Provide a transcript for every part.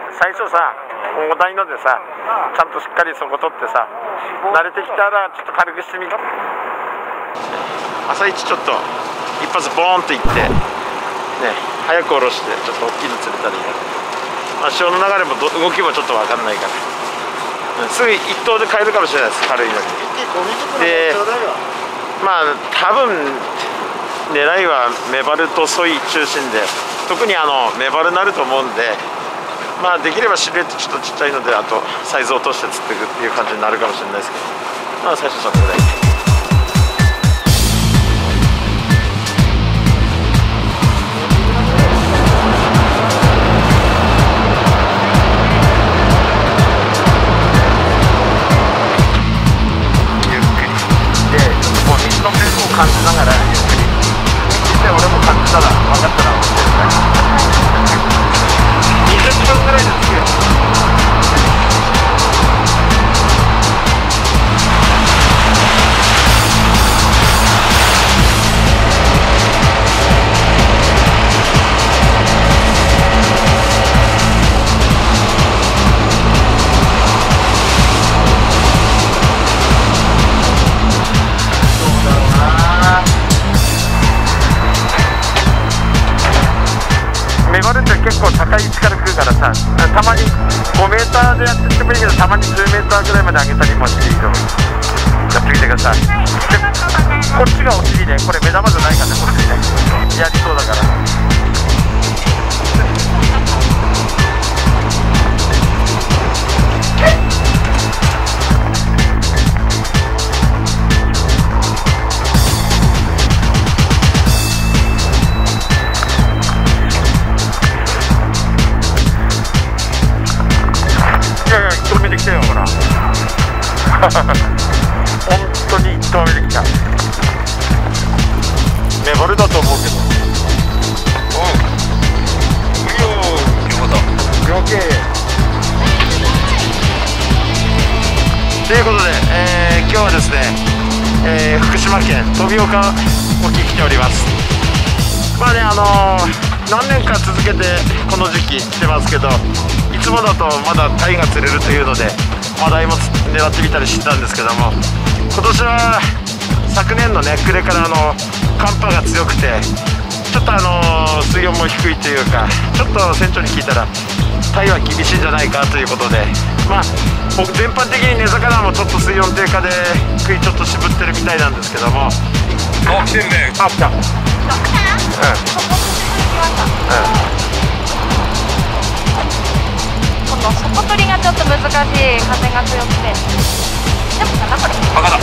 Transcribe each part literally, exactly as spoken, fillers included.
最初さ、重たいのでさ、ちゃんとしっかりそこ取ってさ、慣れてきたらちょっと軽くしてみる。朝一ちょっと一発ボーンといってね、早く下ろしてちょっと大きいの釣れたらいいな。まあ、潮の流れもど動きもちょっと分かんないから、うん、すぐ一投で変えるかもしれないです、軽いのに。でまあ多分狙いはメバルとソイ中心で、特にあのメバルになると思うんで、まあできればシルエットちょっとちっちゃいので、あとサイズを落として釣っていくっていう感じになるかもしれないですけど、まあ最初それぐらい。感じながらゆっくりで、俺も感じたら分かったら教えてにじゅっぷんぐらいで着くよ。メバルって結構高い位置から来るからさ、たまにごメーターでやってってもいいけど、たまにじゅうメーターぐらいまで上げたりもしていいと思う。やってみてください。でこっちがお尻で、これ目玉じゃないからね、こっちねやりそうだから。本当に一投目できた。メバルだと思うけど。おう。いいよ。よかった。了解。ということで、えー、今日はですね、えー、福島県富岡沖に来ております。まあね、あのー、何年か続けてこの時期来てますけど、いつもだとまだタイが釣れるというので、マダイも狙ってみたりしてたんですけども、今年は昨年のね暮れからあの寒波が強くて、ちょっとあの水温も低いというか、ちょっと船長に聞いたらタイは厳しいんじゃないかということで、まあ僕全般的に根魚もちょっと水温低下で食いちょっと渋ってるみたいなんですけども。あ、来てるね。あ、来た。うん。うん。 底取りがちょっと難しい、風が強くて。でもかな、これ。バカだ。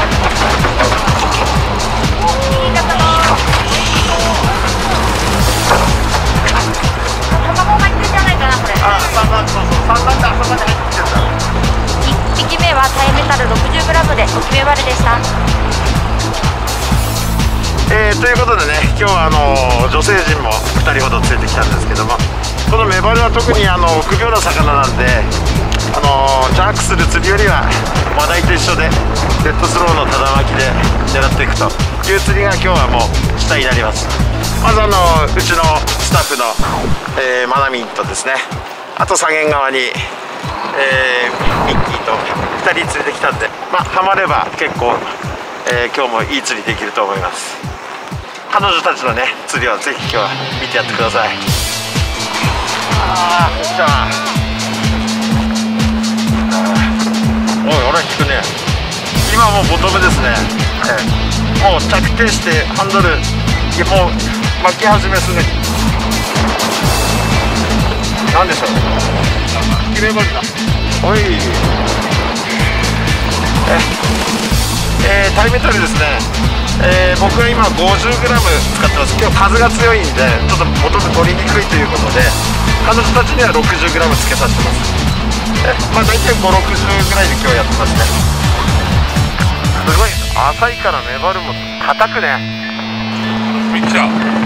新潟の。卵がいってるんじゃないかな、これ。 あ、三段、そうそう、三段であそこまで入ってきてるんだ。 いっぴきめはタイメタル ろくじゅうグラム でおきめ割れでした。 えー、ということでね、今日はあの女性陣もふたりほど連れてきたんですけども、このメバルは特にあの臆病な魚なんで、あのジャークする釣りよりはマダイと一緒でデッドスローのただ巻きで狙っていくという釣りが今日はもう主体になります。まずあのうちのスタッフの、えー、マナミンとですね、あと左舷側に、えー、ミッキーとふたり連れてきたんで、まあハマれば結構、えー、今日もいい釣りできると思います。彼女たちのね釣りはぜひ今日は見てやってください。ああ、よっしゃ。おい、俺引くね。今もうボトムですね。ええ、もう着底してハンドル、いやもう巻き始めすぐに。なんでしょう。決めばりだ。おい。え、えー、タイメタルですね。えー、僕は今 ごじゅうグラム 使ってます。今日風が強いんでちょっとボトム取りにくいということで、彼女たちには ろくじゅうグラム つけさせてます。えまあ大体ごじゅうろくじゅうぐらいで今日やってますね。すごい浅いからメバルも硬くね。 めっちゃ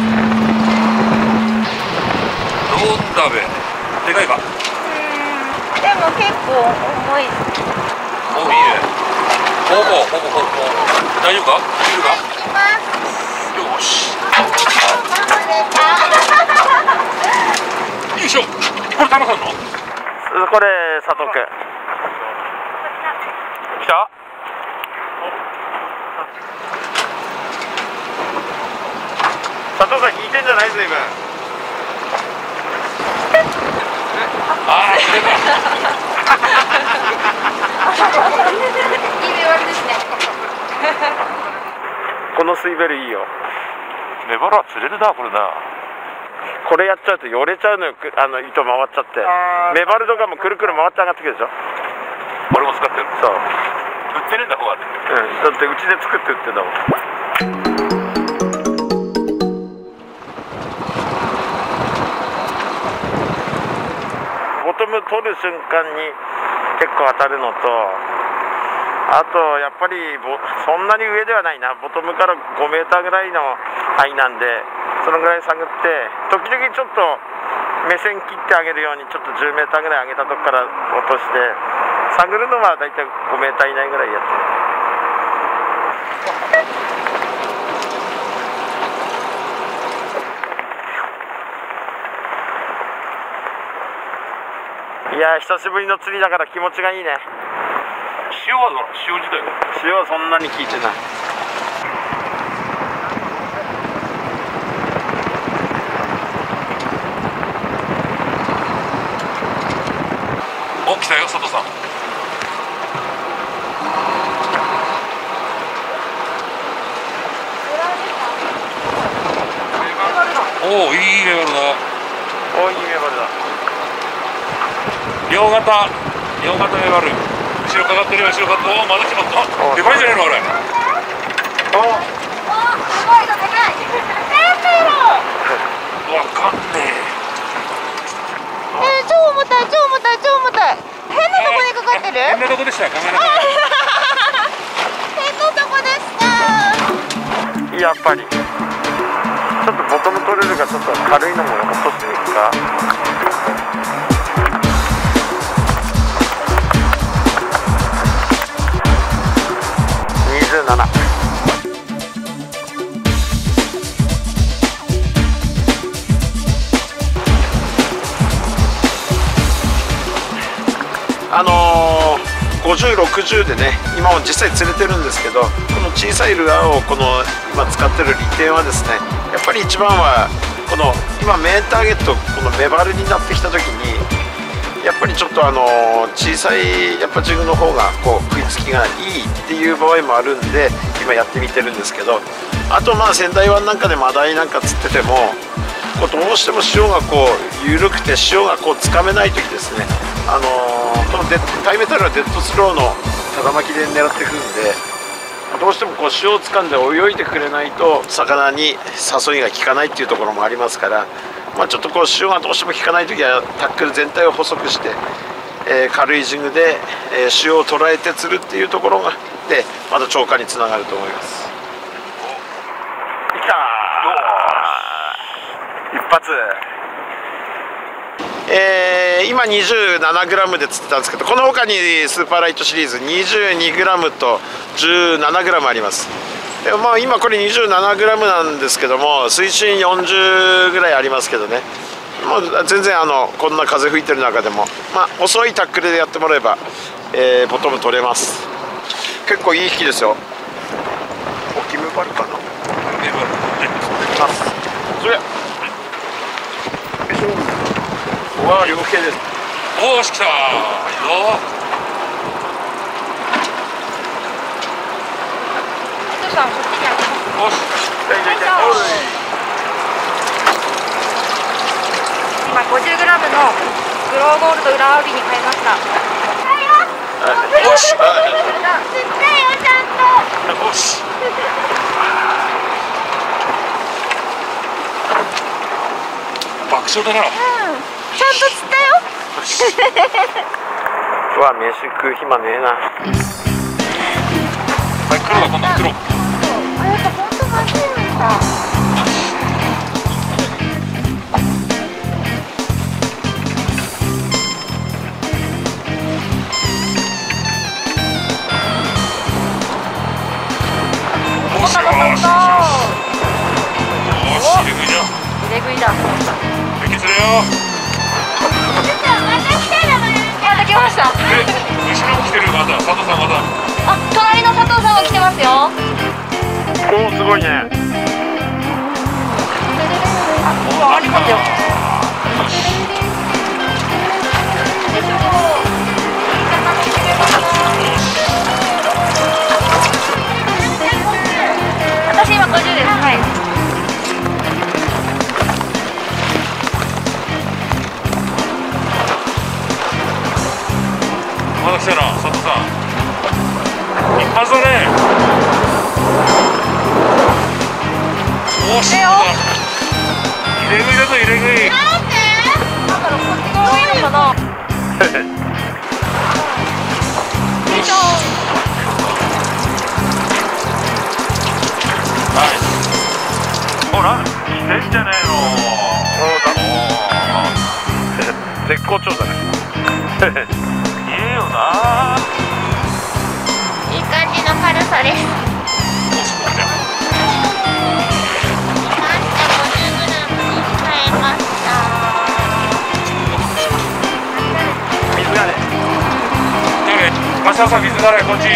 どうだべ、でかいか。 うん、でも結構重い。 お、いいね。ほぼほぼほぼ大丈夫か？いるか？よし。よいしょ。これ玉さんの？ これ佐藤君来た。 佐藤さん引いてんじゃない随分。 ああ、それか。 いいメバルですね。 この水ベルいいよ。 メバルは釣れるな、これな。 これやっちゃうとよれちゃうのよ、あの糸回っちゃって。メバルとかもくるくる回って上がってくるでしょ。 俺も使ってる。 そう。 売ってるんだ、こうやって。 うん、だってうちで作って売ってんだもん。ボトム取る瞬間に結構当たるのと、あとやっぱりボそんなに上ではないな、ボトムからごメーターぐらいの範囲なんで、そのぐらい探って、時々ちょっと目線切ってあげるように、ちょっとじゅうメーターぐらい上げたとこから落として、探るのはだいたいごメーター以内ぐらいやってる。いやー、久しぶりの釣りだから気持ちがいいね。 塩はどう？塩自体は塩はそんなに効いてない。 お、来たよ、佐藤さん。おお、いいメバルだ。 おいいメバルだ。 両型、両型メバル。後ろかかってるよ、後ろかかってる。おお、まだ決まった。でかいじゃないの、あれ。 お、 すごいのでかい。なんだろう。 わかんねえー、超重たい、超重たい、超重たい。変なとこにかかってる。 え。変なとこでした、カメラが。 変なとこでした。 やっぱり。ちょっとボトム取れるか、ちょっと軽いのも落としてみるか。にじゅうなな。あのー、ごじゅう、ろくじゅうでね、今も実際釣れてるんですけど、この小さいルアーをこの今使ってる利点はですね、やっぱり一番はこの今メインターゲット、このメバルになってきた時に、やっぱりちょっとあの小さいやっぱジグの方がこう食いつきがいいっていう場合もあるんで、今やってみてるんですけど、あとまあ仙台湾なんかでマダイなんか釣ってても、こうどうしても潮がこう緩くて潮がこうつかめない時ですね、あのー、このデタイメタルはデッドスローのただ巻きで狙ってくるんで、どうしてもこう潮をつかんで泳いでくれないと魚に誘いが効かないっていうところもありますから、まあ、ちょっとこう潮がどうしても効かない時はタックル全体を細くして、えー、軽いジグで、えー、潮を捉えて釣るっていうところがでまた超過につながると思います。いったー、一発。えー、今 にじゅうななグラム で釣ってたんですけど、この他にスーパーライトシリーズ にじゅうにグラム と じゅうななグラム あります。でまあ、今これ にじゅうななグラム なんですけども、水深よんじゅうぐらいありますけどね、もう全然あのこんな風吹いてる中でも、まあ、遅いタックルでやってもらえば、えー、ボトム取れます。結構いい引きですよ。大きめバルかな。 メバル。 あ、それ。うわ、両系です。 おーし、来たー。いいぞ。 さん、こっちにあります。 おし。 今 ごじゅうグラム のグローゴールド裏帯に変えました。 おし。 釣ったよ、ちゃんと。 おし。爆笑だな。うん、 ちゃんと釣ったよ。 うわ、飯食う暇ねえな。 はい、黒だ、今度黒。 あ、やっぱ本当マジなんだ。 おしよーし。よし、入れ食いじゃ。 入れ食いだ。 引き釣れよ。 また来たらおお、すごいね。 おお、ありますよ。私今ごじゅうです。はい。 まだ来たな、佐藤さん。一発だね。おーし。入れ食いだぞ、入れ食い。 なんで？なんだろう、こっち側がいいのかな。よいしょ。 ナイス。ほら、来てんじゃねえの。 そうだ。絶好調だね。 いいよな。 いい感じの軽さです。 おすごいね。 水がね。 マサさん水だれこっち。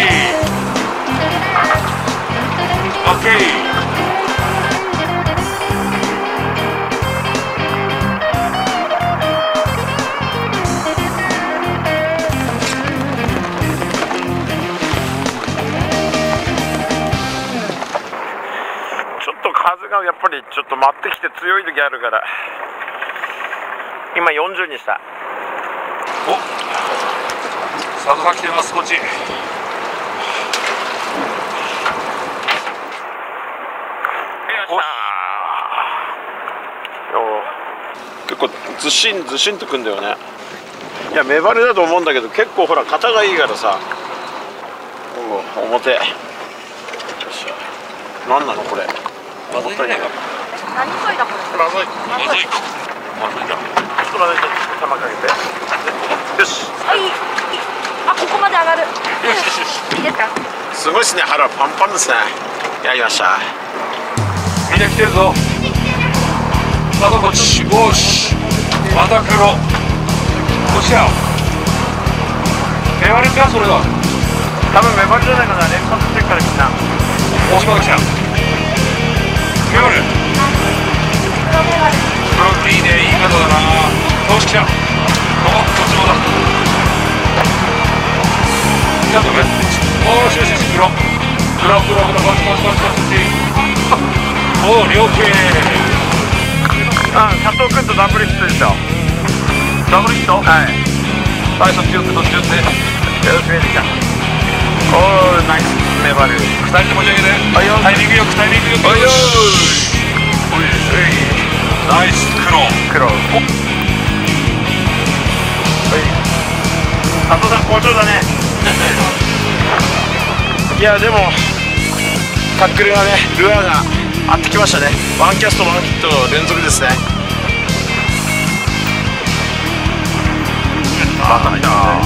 オッケー。 風がやっぱりちょっと舞ってきて強い時あるから、今よんじゅうにした。 お、佐藤さん来てます、こっち。よ結構ずしんずしんとくんだよね。いや、メバルだと思うんだけど、結構ほら肩がいいからさ。お表。よっしゃ。何なのこれ。 まずいんじゃないか。 何そいだこれ。 まずい。 まずい。まずいじゃん。 ちょっと待って、玉かけて。よし。 あ、いい。あ、ここまで上がる。 よしよしよし。 いいですか。 すごいですね、腹パンパンですね。やりました。 みんな来てるぞ。またこっち。よし。また黒。こっちだ。メバルか、それは。 多分メバルじゃないかな、連発してるからみんな。 大島が来た。メバル。 黒メバル。 黒いいね、いい方だな。よし来た。お、こっちもだ。来たぞね。おーしよしよし、黒。黒黒黒、こっちこっちこっちこっち。おー、了解。 あ、佐藤君とダブルヒットですよ。 ダブルヒット。 はい。 はい、そっち寄ってそっち寄って。 よく見えてきた。おー、ナイスメバル。 二人で持ち上げて。 はいよ。 タイミングよくタイミングよく。 はいよー。 おいナイス黒。 黒。お。はい。佐藤さん好調だね。いやでもタックルがね、ルアーが合ってきましたね。ワンキャストワンヒット連続ですね。バカだ。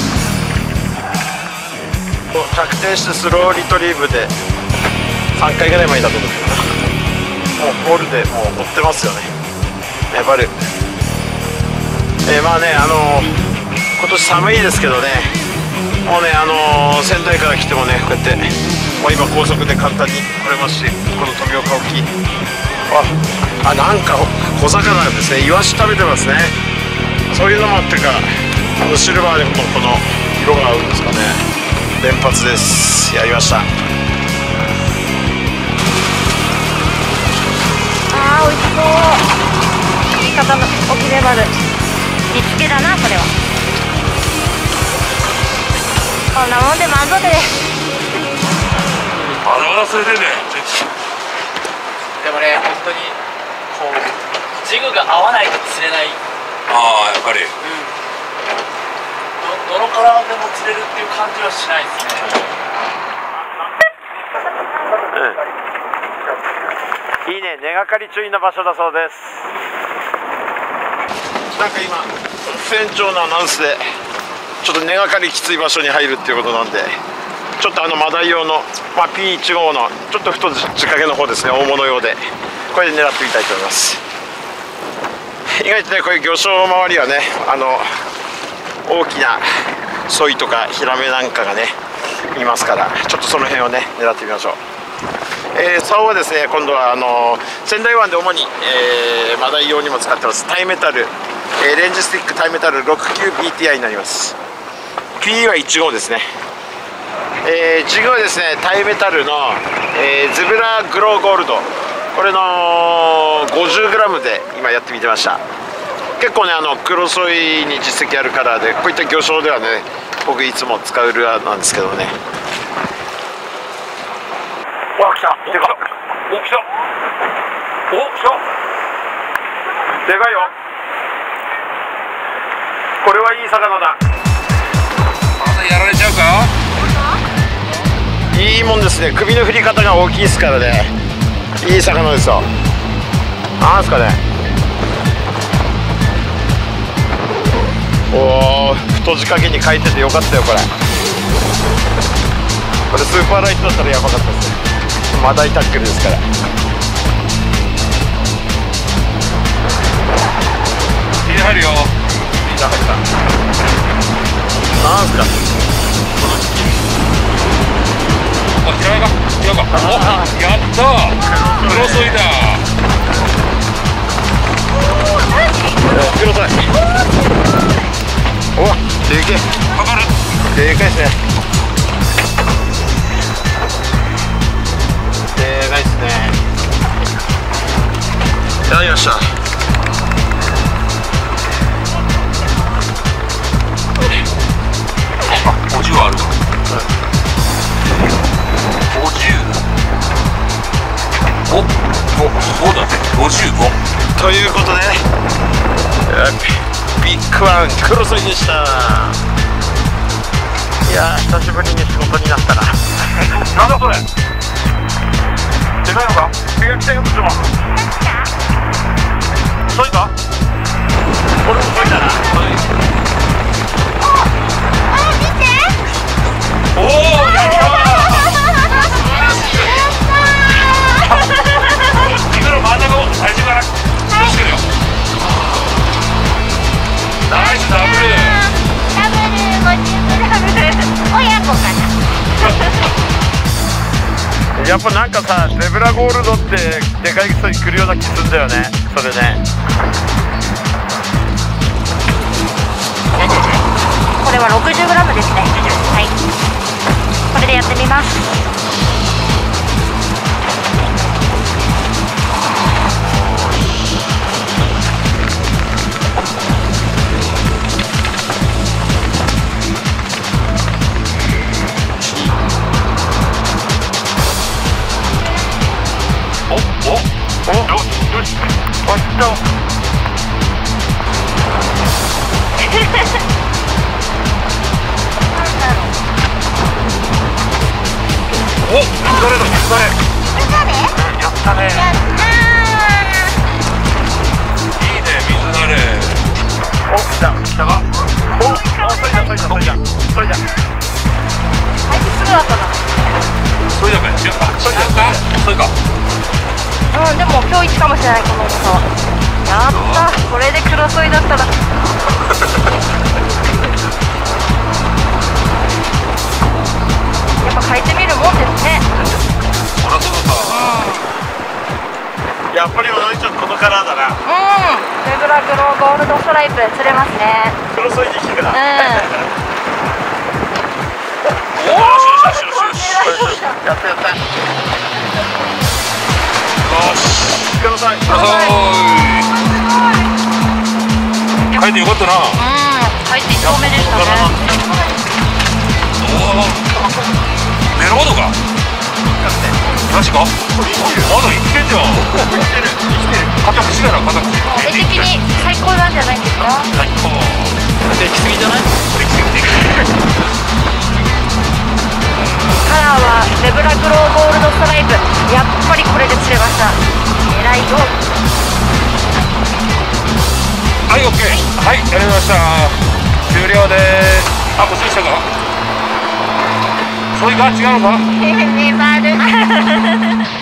着点してスローリトリーブでさんかいぐらい前だと思うんだけどな。もうゴールでもう追ってますよね、メバル。えー、まあね、あのー、今年寒いですけどね、もうね、あのー、仙台から来てもね、こうやってもう今高速で簡単に来れますし、この富岡沖、ああ、なんか小魚ですね、イワシ食べてますね。そういうのもあってか、このシルバーでもこの色が合うんですかね。連発です。やりました。 あー、美味しそう。いい方の沖メバル。煮つけだな、これは。こんなもんで満足です。 まだまだそれでね。 でもね、本当にこうジグが合わないと釣れない。 ああ、やっぱり。 うん。どどのからでも釣れるっていう感じはしないですね。 うん、いいね、根がかり注意の場所だそうです。なんか今船長のアナウンスでちょっと根がかりきつい場所に入るっていうことなんで、ちょっとあのマダイ用の、まあ、ピーいち号のちょっと太仕掛けの方ですね、大物用でこれで狙ってみたいと思います。意外とね、こういう魚礁周りはね、あの大きなソイとかヒラメなんかがねいますから、ちょっとその辺をね狙ってみましょう。 えー、竿はですね、今度はあの仙台湾で主に、えー、マダイ用にも使ってますタイメタル、えー、レンジスティックタイメタル ろくきゅうビーティーアイ になります。 ピー はいち号ですね。えー、次はですね、タイメタルの、えー、ズブラグローゴールド、これの ごじゅうグラム で今やってみてました。結構ね、あのクロソイに実績あるカラーで、こういった魚礁ではね、僕いつも使うルアーなんですけどね。わ、来た、でかっ、お、来た、お、来た、でかいよ、これはいい魚だ。 まだやられちゃうか。 いいもんですね、首の振り方が大きいですからね、いい魚ですよ。なんすかね、おお、太字掛けに書いててよかったよこれ。これスーパーライトだったらやばかったですね。マダイタックルですから。 入れ入るよ。 いいな、入った。なんすかこの時期。 あ、平井が平井がお、やったー、クロソイだ。 クロソイ、おわ、でけえ、 かかる、 でかいですね、でかいですね。やりました。 あ、ごじゅうはあるの、ごじゅう、お、お、ごだね、ごじゅうごということで、ビッグワンクロソイでした。いやー、久しぶりに仕事になったな。 なんだそれ、でかいのか、手が来たよ、こっちも。そいか、俺もそいだな。おお、やったー。今の真ん中を最初から気をつけるよ。ナイスダブル。 ダブルごじゅうグラム親子かな。 やっぱなんかさ、ゼブラゴールドってでかい人に来るような気するんだよね、それね。 これは ろくじゅうグラム ですね。はい、これでやってみます。 お、お、お、よし、よし、あ、来た。お、水だれだ、水だれ。やったね。いいね、水だれ。 お、来た、来たか。お、お、そいじゃ、そいじゃ、そいじゃ、そいじゃ。 あいつすぐだったな。 そいだか、違った、そいだか、そいか。 うん、でも今日一かもしれない、この重さは。やった、これでクロソイだったら。やっぱ書いてみるもんですね。 そらそうださ。 やっぱりおのりちゃんこのカラーだな。 うん、ゼブラグローゴールドストライプ釣れますね。 クロソイに効くな。 うん。 おお、よしよしよしよし。 やったやった。 よし。 クロソイ。 クロソイ。書いてよかったな。 うん、書いて一丁目でしたね。 おお。メロードか。マジか。まだ生きてんじゃん。生きてる。生きてる。固口だな、固口。 絵的に最高なんじゃないですか。 最高。できすぎじゃない？できすぎできすぎ。 カラーはゼブラグローゴールドストライプ。やっぱりこれで釣れました。偉いよ。 はい、オッケー。はい、やりました。終了です。あ、こっちでしたか？それが違うのか？ 粘る。